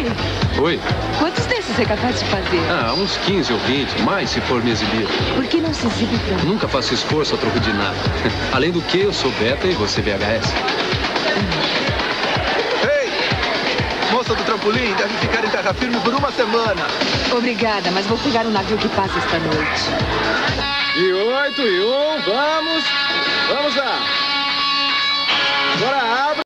Oi? Quantos desses é capaz de fazer? Ah, uns 15 ou 20, mais se for me exibir. Por que não se exibe pra mim? Nunca faço esforço a troco de nada. Além do que, eu sou beta e você VHS. Ei! Moça do trampolim deve ficar em terra firme por uma semana. Obrigada, mas vou pegar o navio que passa esta noite. E 8 e 1, vamos! Vamos lá! Agora abre!